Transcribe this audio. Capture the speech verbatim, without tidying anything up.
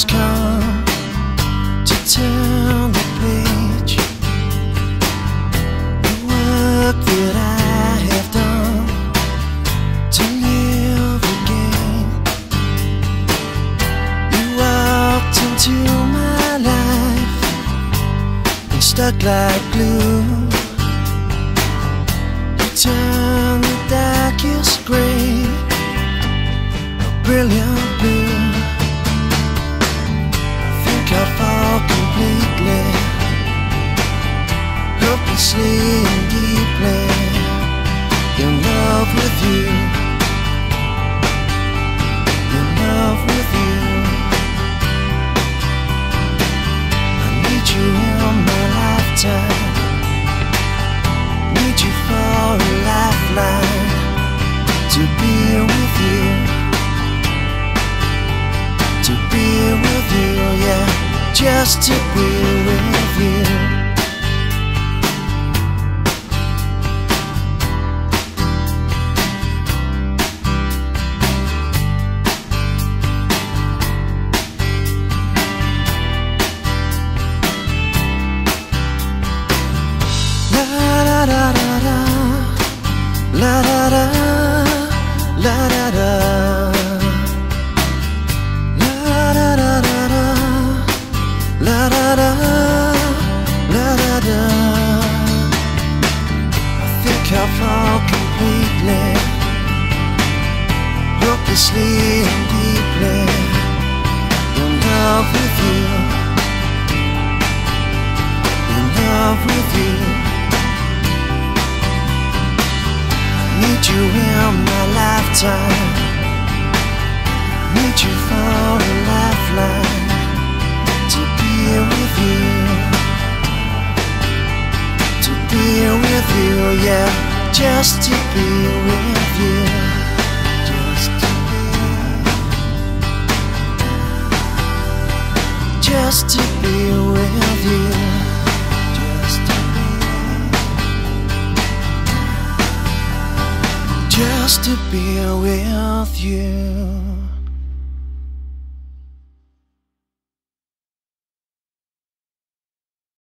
has come to turn the page. The work that I have done to live again. You walked into my life and stuck like glue. You turned the darkest gray a brilliant blue. I fall completely, hopelessly and deeply in love with you, in love with you. I need you in my lifetime, need you for a lifeline, to be with you, to be with you, yeah. Just to be with you. La da da da da, la da da, la da da. La da da, la da da. I think I fall completely, hopelessly and deeply in love with you, in love with you. I need you in my lifetime, need you for a lifeline, to be with you, to be with you, yeah, just to be with you, just to be, just to be with you, just to be, just to be with you.